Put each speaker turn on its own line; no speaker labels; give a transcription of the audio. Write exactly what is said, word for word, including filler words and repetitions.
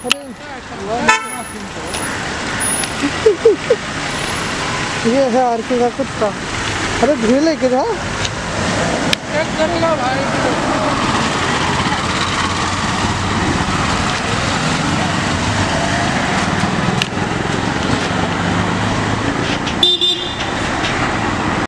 अरे ये है आरके का कुत्ता। अरे भीड़ लेके था
चेक कर लो भाई।